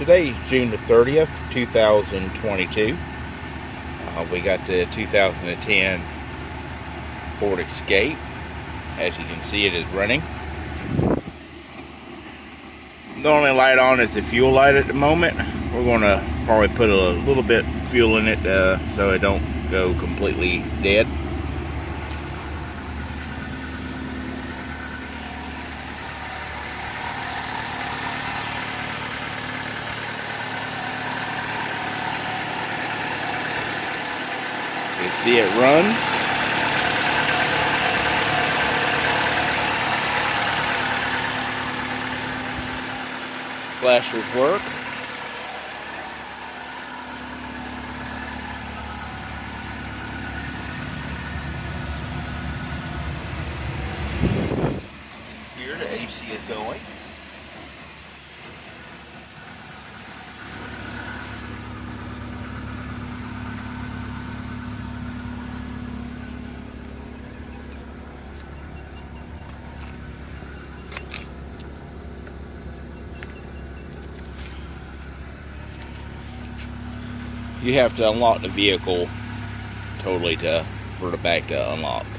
Today is June the 30th, 2022. We got the 2010 Ford Escape. As you can see, it is running. The only light on is the fuel light at the moment. We're going to probably put a little bit of fuel in it so it don't go completely dead. You see it runs. Flashers work. Here the AC is going. You have to unlock the vehicle totally for the back to unlock.